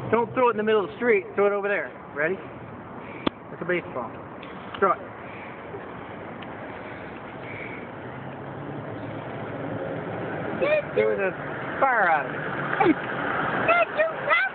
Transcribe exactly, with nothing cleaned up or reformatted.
Don't throw it in the middle of the street. Throw it over there. Ready? That's a baseball. Throw it. Throw the fire out of it.